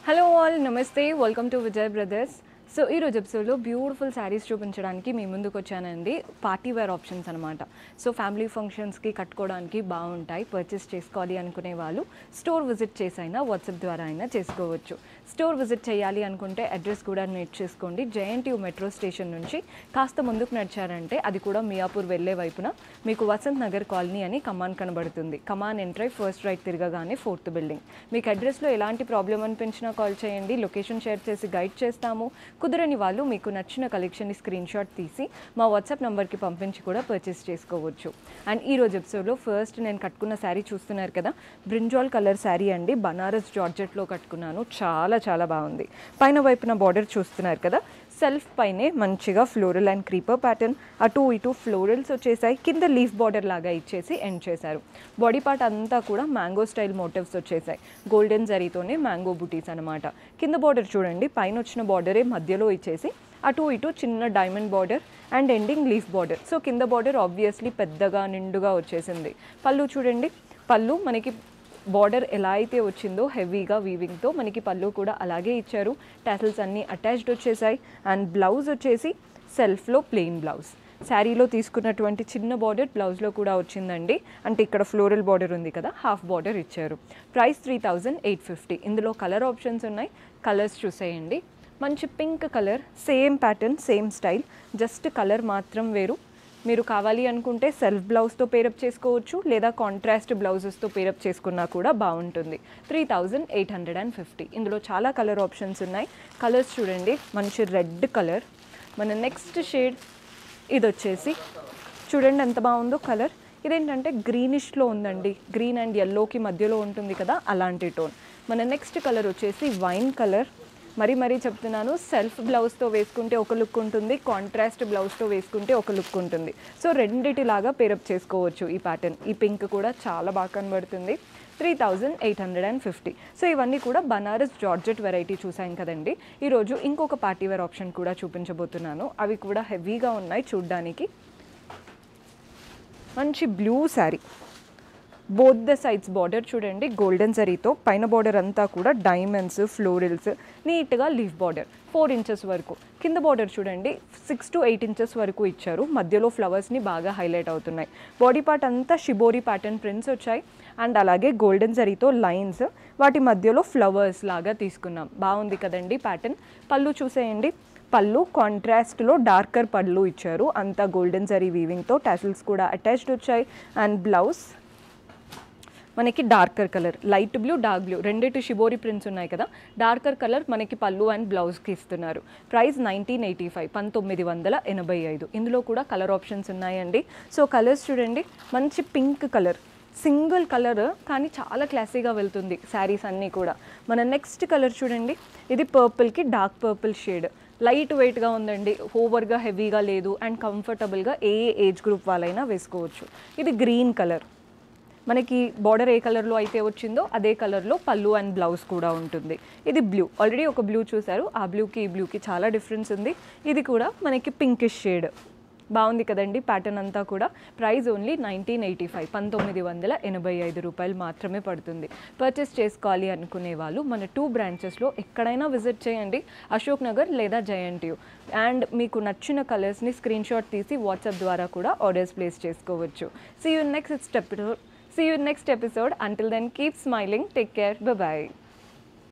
Hello all, నమస్తే, welcome to Vijay brothers. So ఈరోజు ఎపిసోడ్లో బ్యూటిఫుల్ శారీస్ చూపించడానికి మీ ముందుకు వచ్చానండి. పార్టీ వేర్ ఆప్షన్స్ అనమాట. సో ఫ్యామిలీ ఫంక్షన్స్కి కట్టుకోవడానికి బాగుంటాయి. పర్చేస్ చేసుకోవాలి అనుకునే వాళ్ళు స్టోర్ విజిట్ చేసైనా వాట్సాప్ ద్వారా అయినా చేసుకోవచ్చు. స్టోర్ విజిట్ చేయాలి అనుకుంటే అడ్రస్ కూడా నోట్ చేసుకోండి. జేఎన్టీయూ మెట్రో స్టేషన్ నుంచి కాస్త ముందుకు నడిచారంటే అది కూడా మియాపూర్ వెళ్ళే వైపున మీకు వసంత్ నగర్ కాలనీ అని కమాన్ కనబడుతుంది. కమాన్ ఎంట్రై ఫస్ట్ రైట్ తిరగగానే 4th బిల్డింగ్. మీకు అడ్రస్లో ఎలాంటి ప్రాబ్లం అనిపించినా కాల్ చేయండి. లొకేషన్ షేర్ చేసి గైడ్ చేస్తాము. కుదరని వాళ్ళు మీకు నచ్చిన కలెక్షన్ని స్క్రీన్ షాట్ తీసి మా వాట్సాప్ నెంబర్కి పంపించి కూడా పర్చేస్ చేసుకోవచ్చు. అండ్ ఈరోజు ఎపిసోడ్లో ఫస్ట్ నేను కట్టుకున్న శారీ చూస్తున్నారు కదా, బ్రింజాల్ కలర్ శారీ అండి. బనారస్ జార్జెట్లో కట్టుకున్నాను. చాలా చాలా బాగుంది. పైన వైపున బార్డర్ చూస్తున్నారు కదా, సెల్ఫ్ పైనే మంచిగా ఫ్లోరల్ అండ్ క్రీపర్ ప్యాటర్న్, అటు ఇటు ఫ్లోరల్స్ వచ్చేసాయి. కింద లీఫ్ బార్డర్ లాగా ఇచ్చేసి ఎండ్ చేశారు. బాడీ పార్ట్ అంతా కూడా మ్యాంగో స్టైల్ మోటివ్స్ వచ్చేసాయి. గోల్డెన్ జరీతోనే మ్యాంగో బుటీస్ అనమాట. కింద బార్డర్ చూడండి, పైన వచ్చిన బార్డరే మధ్యలో ఇచ్చేసి అటు ఇటు చిన్న diamond border and ending leaf border. So కింద బార్డర్ ఆబ్వియస్లీ పెద్దగా నిండుగా వచ్చేసింది. పళ్ళు చూడండి, పళ్ళు మనకి బార్డర్ ఎలా అయితే వచ్చిందో హెవీగా వీవింగ్తో మనకి పళ్ళు కూడా అలాగే ఇచ్చారు. టాసిల్స్ అన్నీ అటాచ్డ్ వచ్చేసాయి. అండ్ బ్లౌజ్ వచ్చేసి సెల్ఫ్లో ప్లెయిన్ బ్లౌజ్. శారీలో తీసుకున్నటువంటి చిన్న బార్డర్ బ్లౌజ్లో కూడా వచ్చిందండి. అంటే ఇక్కడ ఫ్లోరల్ బార్డర్ ఉంది కదా, హాఫ్ బార్డర్ ఇచ్చారు. ప్రైస్ 3850. ఇందులో కలర్ ఆప్షన్స్ ఉన్నాయి, కలర్స్ చూసేయండి. మంచి pink colour, same pattern same style, just colour మాత్రం వేరు. మీరు కావాలి అనుకుంటే సెల్ఫ్ బ్లౌజ్తో పేరప్ చేసుకోవచ్చు, లేదా కాంట్రాస్ట్ బ్లౌజెస్తో పేరప్ చేసుకున్నా కూడా బాగుంటుంది. 3850. ఇందులో చాలా కలర్ ఆప్షన్స్ ఉన్నాయి. కలర్స్ చూడండి, మంచి రెడ్ కలర్. మన నెక్స్ట్ షేడ్ ఇది వచ్చేసి చూడండి ఎంత బాగుందో కలర్. ఇదేంటంటే గ్రీనిష్లో ఉందండి. గ్రీన్ అండ్ ఎల్లోకి మధ్యలో ఉంటుంది కదా, అలాంటి టోన్. మన నెక్స్ట్ కలర్ వచ్చేసి వైన్ కలర్. మరీ చెప్తున్నాను, సెల్ఫ్ బ్లౌజ్తో వేసుకుంటే ఒక లుక్ ఉంటుంది, కాంట్రాస్ట్ బ్లౌజ్తో వేసుకుంటే ఒక లుక్ ఉంటుంది. సో రెండిటిలాగా పేరప్ చేసుకోవచ్చు ఈ ప్యాటర్న్. ఈ పింక్ కూడా చాలా బాగా కనబడుతుంది. 3850. సో ఇవన్నీ కూడా బనారస్ జార్జెట్ వెరైటీ చూసాం కదండి. ఈరోజు ఇంకొక పార్టీ వేర్ ఆప్షన్ కూడా చూపించబోతున్నాను. అవి కూడా హెవీగా ఉన్నాయి చూడ్డానికి. మంచి blue saree, both the sides border చూడండి గోల్డెన్ జరీతో. పైన బార్డర్ అంతా కూడా డైమండ్స్, ఫ్లోరల్స్, నీట్గా లీఫ్ బార్డర్ 4 ఇంచెస్ వరకు. కింద బార్డర్ చూడండి 6 to 8 ఇంచెస్ వరకు ఇచ్చారు. మధ్యలో ఫ్లవర్స్ని బాగా హైలైట్ అవుతున్నాయి. బాడీ పార్ట్ అంతా షిబోరి ప్యాటర్న్ ప్రింట్స్ వచ్చాయి. అండ్ అలాగే గోల్డెన్ జరీతో లైన్స్, వాటి మధ్యలో ఫ్లవర్స్ లాగా తీసుకున్నాం. బాగుంది కదండి ప్యాటర్న్. పళ్ళు చూసేయండి, పళ్ళు కాంట్రాస్ట్లో డార్కర్ పళ్ళు ఇచ్చారు. అంతా గోల్డెన్ జరీ వీవింగ్తో, టాసిల్స్ కూడా అటాచ్డ్ వచ్చాయి. అండ్ బ్లౌజ్ మనకి darker colour, light blue, dark blue, రెండిటి షిబోరి ప్రింట్స్ ఉన్నాయి కదా. డార్కర్ కలర్ మనకి పళ్ళు అండ్ బ్లౌజ్కి ఇస్తున్నారు. ప్రైస్ 1985, 1985. ఇందులో కూడా కలర్ ఆప్షన్స్ ఉన్నాయండి. సో కలర్స్ చూడండి, మంచి పింక్ కలర్, సింగిల్ కలర్ కానీ చాలా క్లాసీగా వెళ్తుంది శారీస్ అన్నీ కూడా. మన నెక్స్ట్ కలర్ చూడండి, ఇది పర్పుల్కి డార్క్ పర్పుల్ షేడ్. లైట్ వెయిట్గా ఉందండి, ఓవర్గా హెవీగా లేదు. అండ్ కంఫర్టబుల్గా ఏ ఏజ్ గ్రూప్ వాళ్ళైనా వేసుకోవచ్చు. ఇది గ్రీన్ కలర్, మనకి బార్డర్ ఏ కలర్లో అయితే వచ్చిందో అదే కలర్లో పళ్ళు అండ్ బ్లౌజ్ కూడా ఉంటుంది. ఇది బ్లూ, ఆల్రెడీ ఒక బ్లూ చూసారు. ఆ బ్లూకి ఈ బ్లూకి చాలా డిఫరెన్స్ ఉంది. ఇది కూడా మనకి పింకిష్ షేడ్. బాగుంది కదండి ప్యాటర్న్ అంతా కూడా. ప్రైస్ ఓన్లీ 1985, 1985 రూపాయలు మాత్రమే పడుతుంది. పర్చేస్ చేసుకోవాలి అనుకునే వాళ్ళు మన 2 బ్రాంచెస్లో ఎక్కడైనా విజిట్ చేయండి, అశోక్ నగర్ లేదా జేఎన్టీయూ. అండ్ మీకు నచ్చిన కలర్స్ని స్క్రీన్ షాట్ తీసి వాట్సాప్ ద్వారా కూడా ఆర్డర్స్ ప్లేస్ చేసుకోవచ్చు. See you in next episode. Until then, keep smiling. Take care. Bye-bye.